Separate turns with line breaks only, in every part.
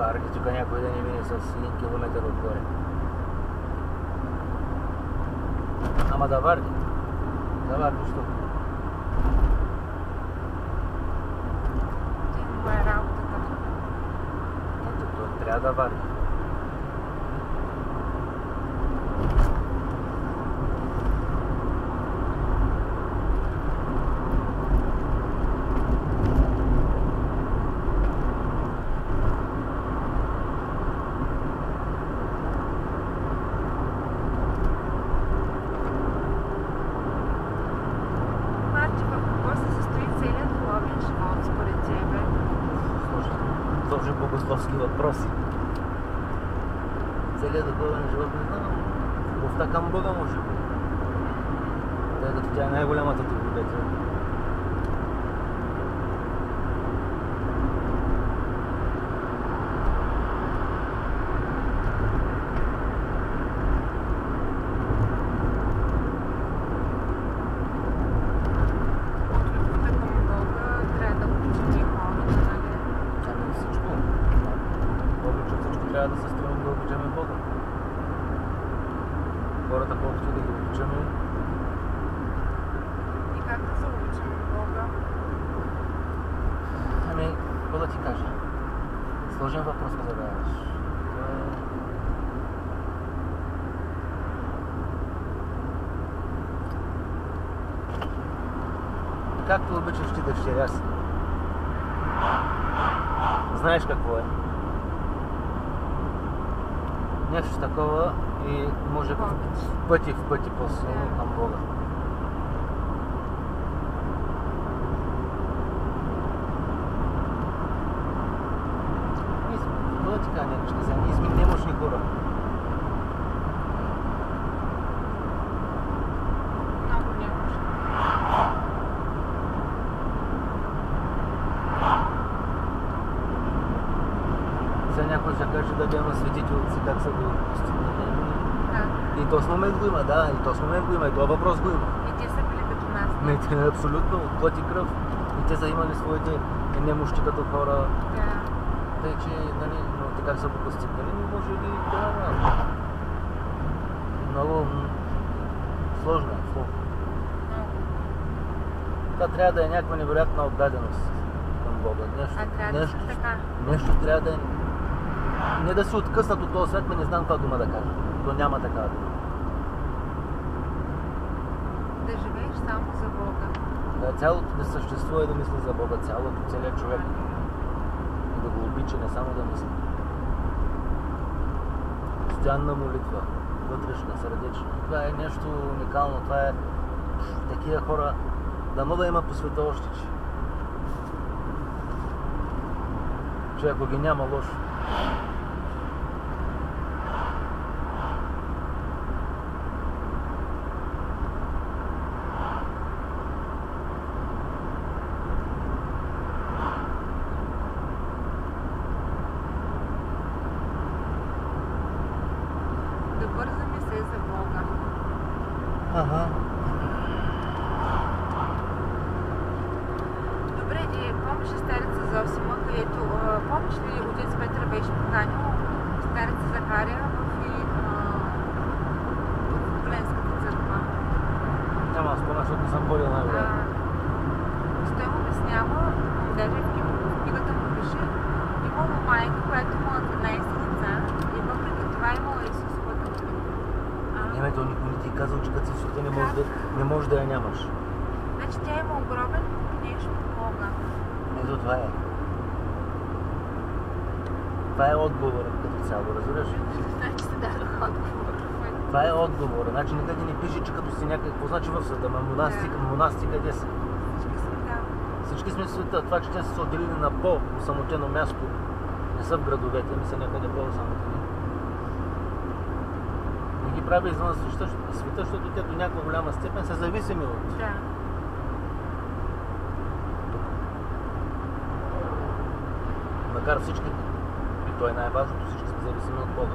Варди, тук някой да не мине с 1 километър отгоре. Ама да Варди. Да Варди, що?
Това е работата.
Ето, той трябва да Варди. Сложен богословски въпроси. Целият духовен живот не знам. Любовта към Бога може би. Тъй като тя е най-голямата добродетел. Трябва да се стремим да обичаме Бога. Хората колкото да ги обичаме.
И как да се обичаме Бога?
Ами, какво да ти кажа? Сложен въпрос ме задаваш. Както обичаш ти дъщеря си. Знаеш какво е. Нещо такова и може в пъти по-силно към Бога. Това ти кажа някакви неща, ние сме немощни хора.
Много немощни.
Сега някой ще каже да дадем на светите отци как са го постигнали.
Да.
И то с момент го има, да, и то с момент го има, и това въпрос го има.
И те са били като нас.
Не, те абсолютно от плът и кръв. И те са имали своите немощи като хора.
Да.
Тъй, че, нали, но те как са го постигнали, може би да. Много сложно е.
Много.
Това трябва да е някаква невероятна отдаденост към Бога.
Трябва да така.
Нещо трябва да е... Не да се откъснат от този свят, но не знам каква дума да кажа. То няма такава дума.
Да живееш само за Бога.
Да, цялото да съществува и да мисли за Бога, целият човек. И да го обича, не само да мисли. Постоянна молитва, вътрешна, сърдечна. Това е нещо уникално, това е... Такива хора, дано да има по света още, че ако ги няма, лошо.
Да бързаме се за Бога.
Ага.
Добре, помниш стареца Зосима, където помниш ли отец Петър беше поканил стареца Захария в Пленската църква?
Няма спомня, защото не съм ходил най-вероятно.
Той му обяснява, даже в книгата му пише, имало майка, която имала 12 деца и въпреки това имала Исусова дъчка.
То никой не ти е казал, че като си света не може да я нямаш.
Значи тя има огромен нещо Бога.
Ето това е. Това е отговорът като цяло, разбираш?
Значи се дадох отговор.
Това е отговорът. Значи никъде не пише, че като си някакъв... Какво значи в света? Монасти къде са? Всички сме в света. Това, че те са се отделили на по-самотено място, не са в градовете, ми са някъде по-самотени. Не ги прави извън света, защото те до някаква голяма степен са зависими от...
Да.
Макар всички, и то е най-важното, всички сме зависими от Бога.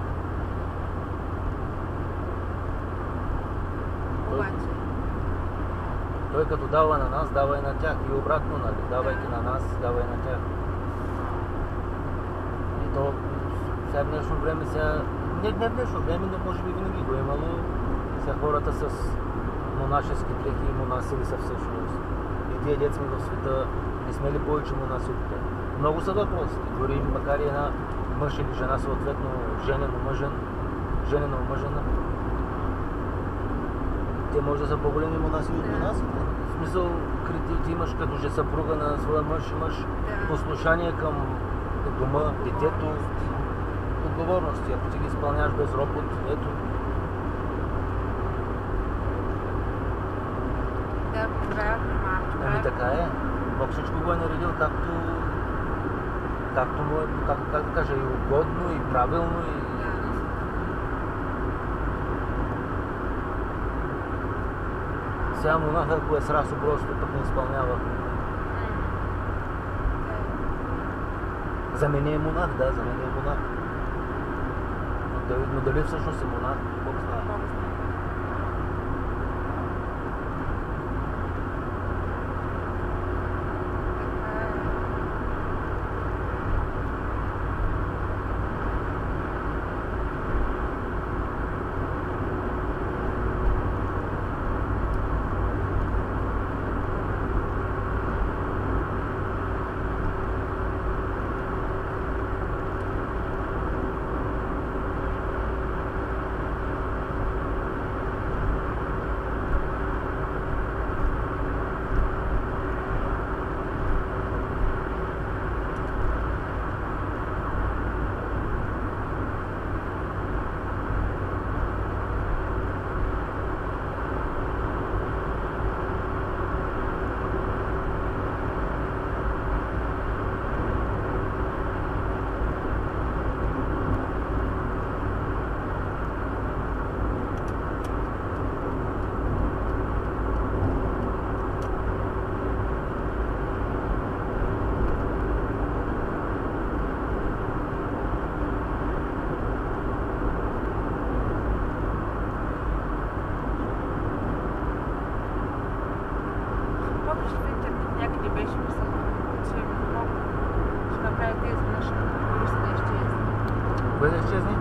Обаче.
Той като дава на нас, дава и на тях. И обратно, нали? Давайки на нас, дава и на тях. И то Сега в днешно време, не в днешно време, но може би винаги го е имало. Сега хората с монашески дрехи и монаси ли са всъщност. И тия деца в света не сме ли повече монаси от тях? Много са въпросите. Дори макар и една мъж или жена, съответно женена омъжена, те може да са по-големи монаси от монасите. В смисъл, ти имаш като же съпруга на своя мъж, имаш послушание към дома, детето, отговорности. Ако ти ги изпълняваш без ропот, ето.
Да, проверявах малко.
Ами така е. Бог всичко го е наредил както му е, как да кажа, и угодно, и правилно, и... Сега монаха, ако е с расо, просто пък не изпълнява. За мен е монах, да, за мен е монах. Но дали всъщност е монах, Бог знае. Кое да изчезне?